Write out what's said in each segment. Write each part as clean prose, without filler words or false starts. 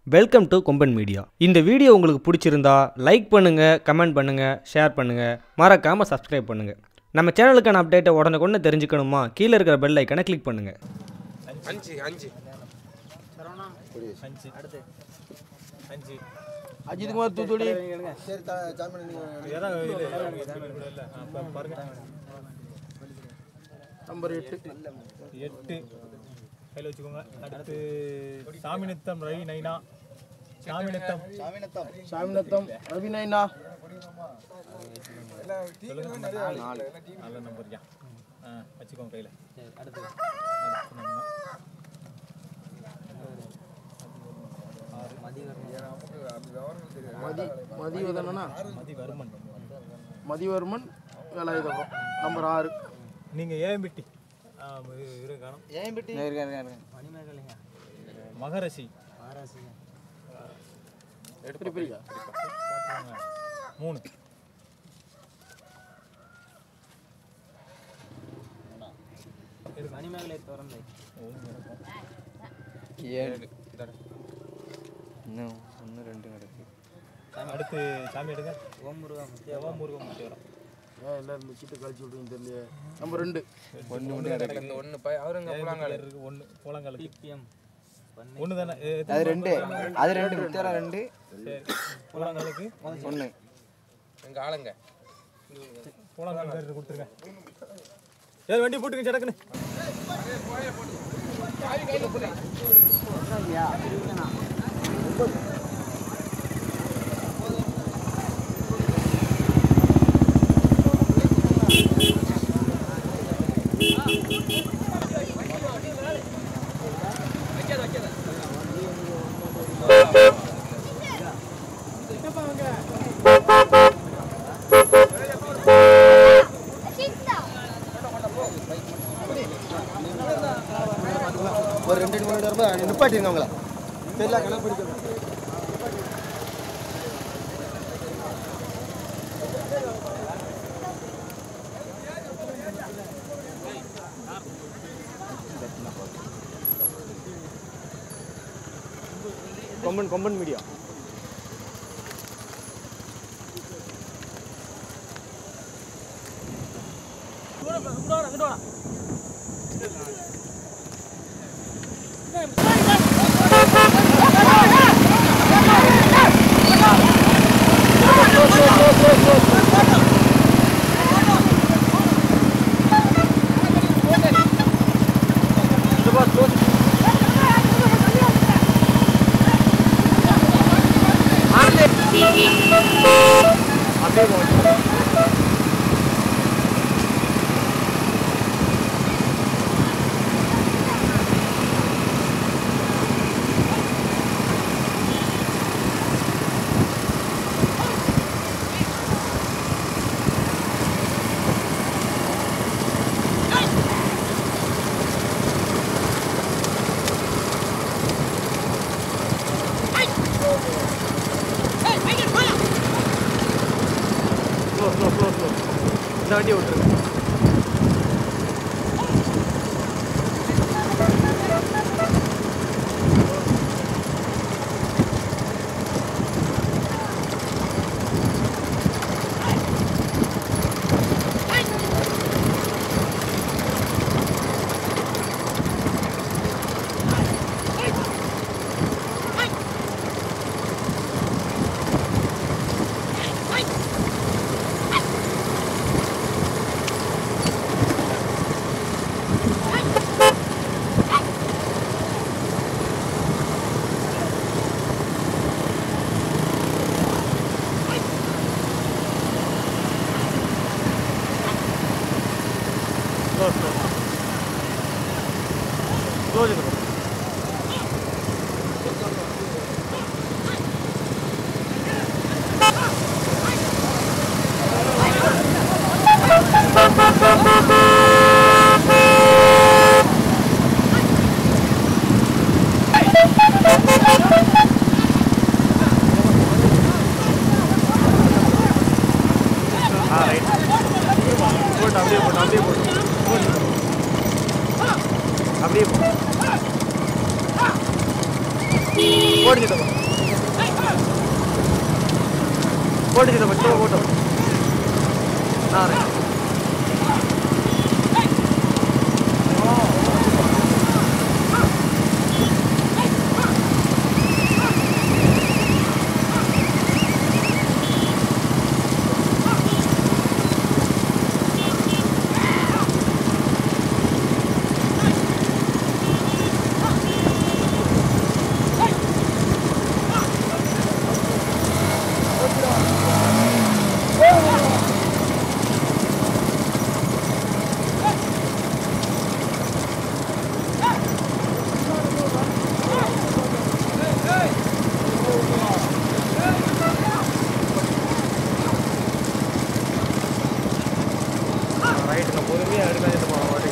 Welcome to Komban media. இந்த video உங்களுக்கு பிடிச்சிருந்தா லைக் பண்ணுங்க, கமெண்ட் பண்ணுங்க, ஷேர் பண்ணுங்க, மறக்காம சப்ஸ்கிரைப் பண்ணுங்க. நம்ம சேனலுக்கான அப்டேட்டை உடனுக்குடனே தெரிஞ்சுக்கணுமா? கீழே இருக்கிற பெல் ஐக்கனை கிளிக் பண்ணுங்க. அஜித் குமார் தூத்துக்குடி நம்பர் 8 கையில் வச்சுக்கோங்க. அடுத்து சாமிநத்தம் ரவி நைனா. சாமிநத்தம் ரவி நைனா நல்ல நம்பர் வச்சுக்கோங்க கையில். அடுத்து மதிவர்மன் வேலாயுதபுரம் நம்பர் 6. நீங்கள் ஏஎம்பிட்டி மகரசி 3 மணிமேகலை திறந்தை 7 இன்னும் 1 2 நடக்கு. அடுத்து சாமி எடுங்க. ஓம் முருகா முத்தியவரம் எல்லாரும் சீட்டு கழிச்சு விட்டுன்னு தெரியல. நம்பர் 2 போலங்கால் பிபிஎம் 1 தானே. அது 2 முத்தியவரம் 2 போலங்காலுக்கு 1 எங்க ஆளுங்க போலங்கால் பேர் கொடுத்துருங்க. வண்டி போட்டுங்க சடக்குன்னு. ஒரு 2 நிமிடம் நிப்பாட்டிருங்க அவங்கள. தெரியல கணக்கு பிடிக்கணும். கொம்பன் மீடியா. இந்த வண்டியை விட்டுருங்க. போட்டு பச்சை போட்டோம் நான் ரைட்டில் பொறுமையாக எடுக்காது வாட்டுக்கு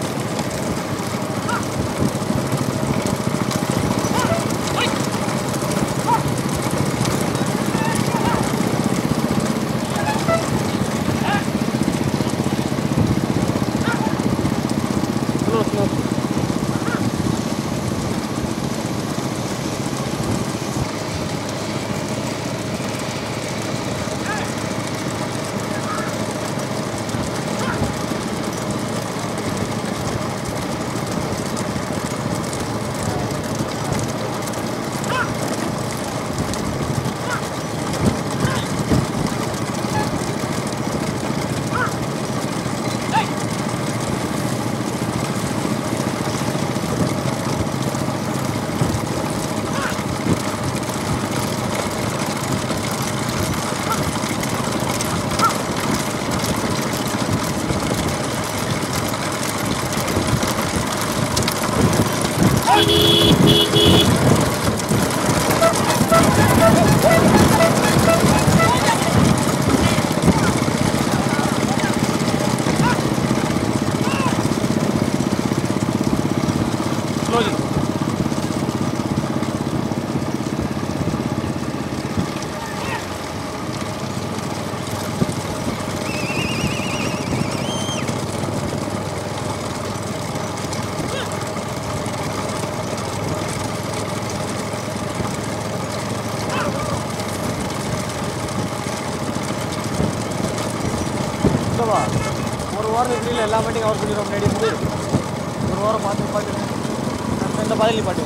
ஒரு வாரம் இப்படியில் எல்லா மாட்டையும் கவர் பண்ணிடுவோம் முன்னாடி இருந்து ஒரு வாரம் பாட்டு இந்த பதிலி பாட்டு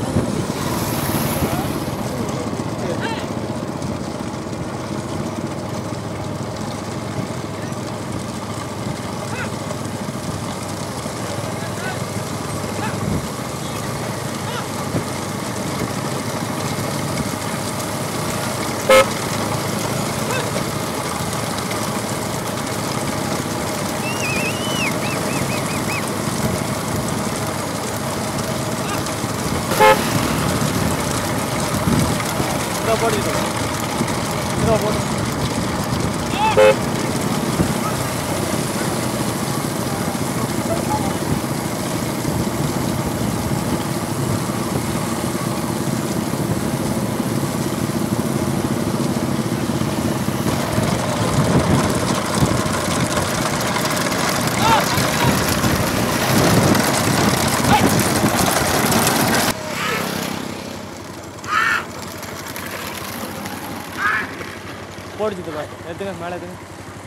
போடுச்சுப்பா எடுத்துங்க மேலே எடுத்துங்க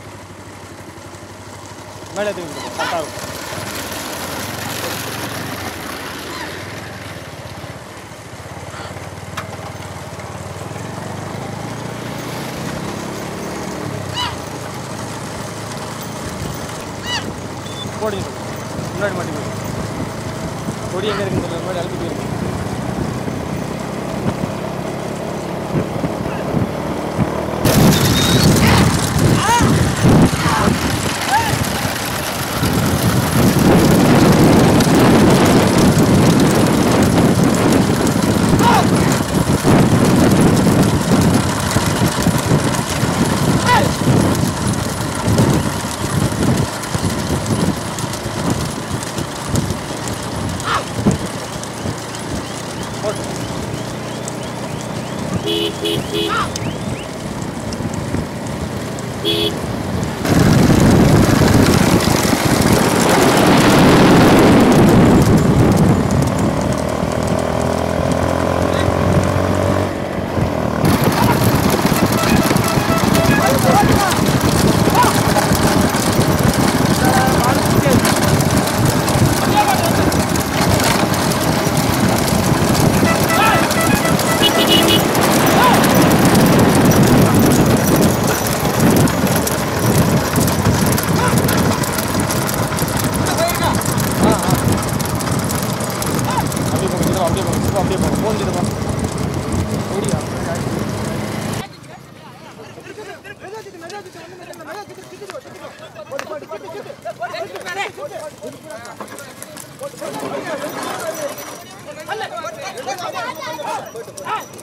மேலே எடுத்துங்க கரெக்டாக இருக்கும் போடுங்க முன்னாடி மாட்டி போய் கொடி எங்கே இருக்குன்னு தெரியல முன்னாடி அழுத்தி போயிருக்கு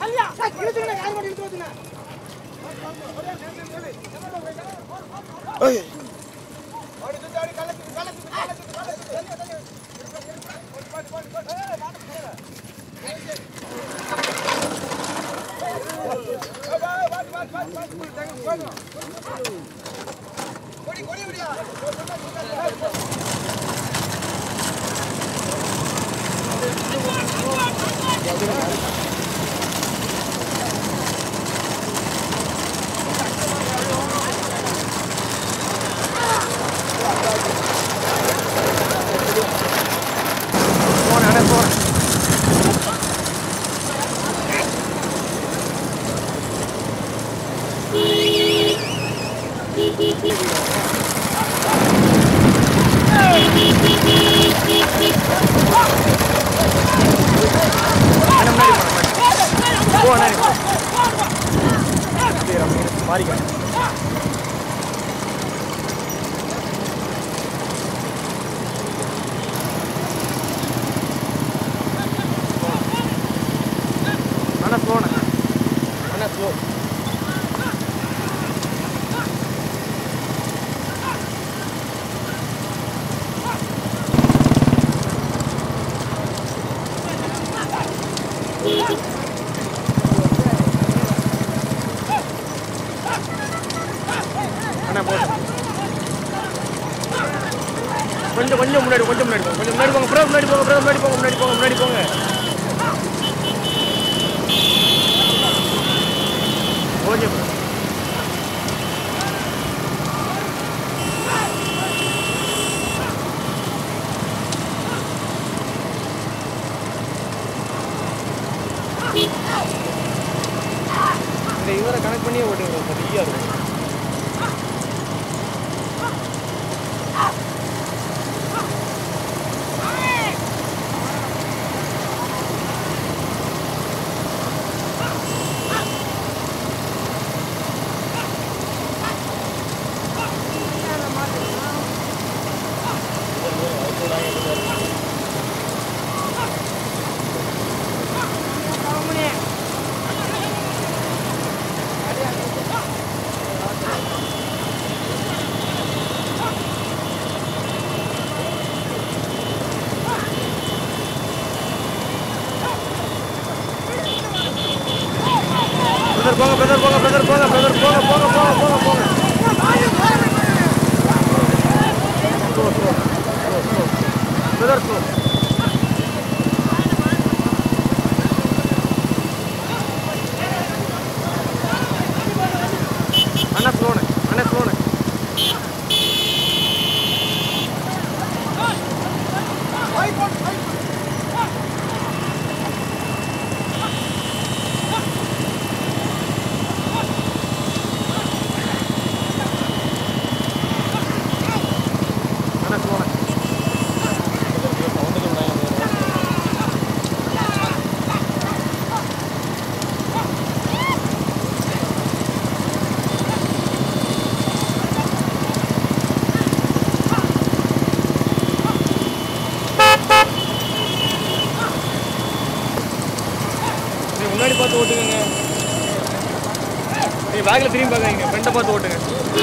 கொஞ்சம் முன்னாடி போங்க ப்ரோ, முன்னாடி போங்க. Okay bro. இந்த இவரை கனெக்ட் பண்ணியே ஓட்டுங்க, சரியா இருக்கும். முன்னாடி பார்த்து ஓட்டுங்க, நீ பேக்கில் திரும்பி பார்க்காதீங்க, ஃப்ரெண்டை பார்த்து ஓட்டுங்க.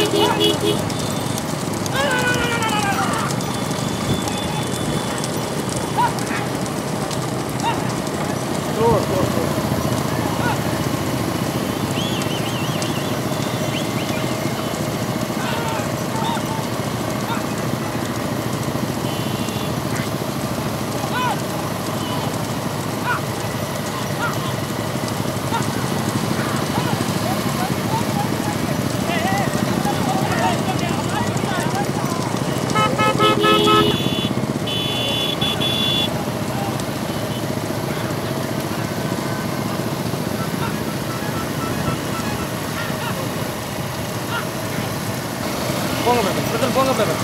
போங்க பிரதர்.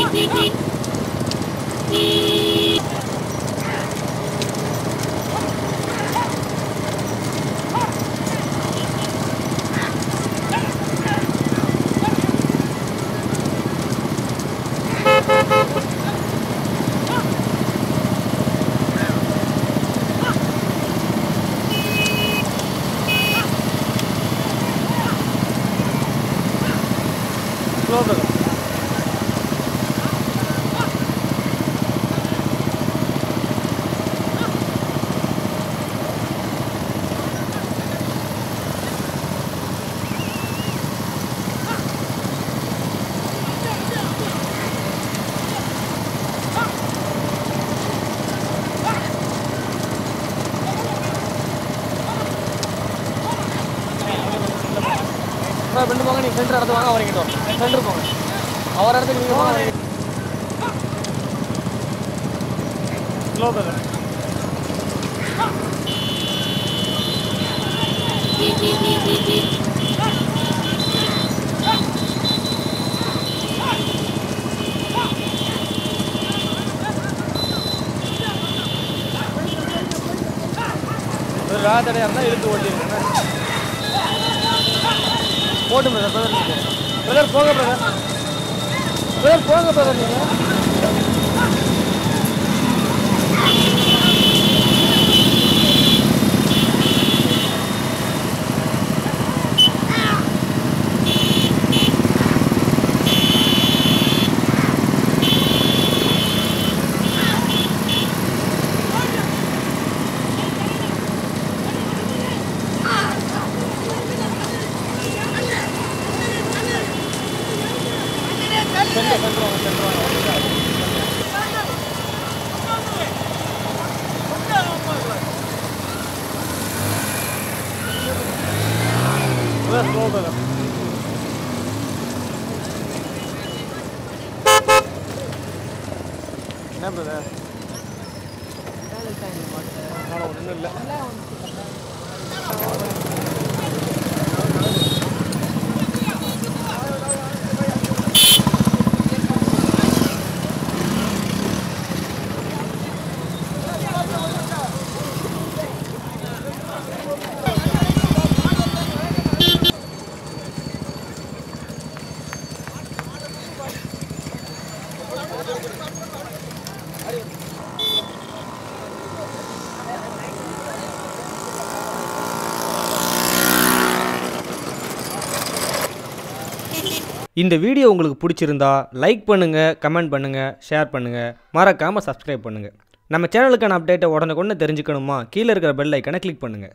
Slow brother. ரெண்டு போங்க, நீங்கள் சென்டர் இடத்து வாங்க, அவர்கிட்ட சென்டர் போங்க, அவர் இடத்துக்கு நீங்கள் போங்க. Slow brother. ஒரு ராத்தடையாக இருந்தால் இழுத்து ஓட்டிருக்கேன். போட்டு பிரதர். பிரதர் போங்க பிரதர். பிரதர் போங்க பிரதர். நீங்கள் என்ன பிரதர்? ஒன்றும் இல்லை. இந்த வீடியோ உங்களுக்கு பிடிச்சிருந்தா லைக் பண்ணுங்கள், கமெண்ட் பண்ணுங்கள், ஷேர் பண்ணுங்கள், மறக்காமல் சப்ஸ்கிரைப் பண்ணுங்கள். நம்ம சேனலுக்கான அப்டேட்டை உடனுக்குடனே தெரிஞ்சுக்கணுமா, கீழே இருக்கிற பெல் ஐக்கனை கிளிக் பண்ணுங்கள்.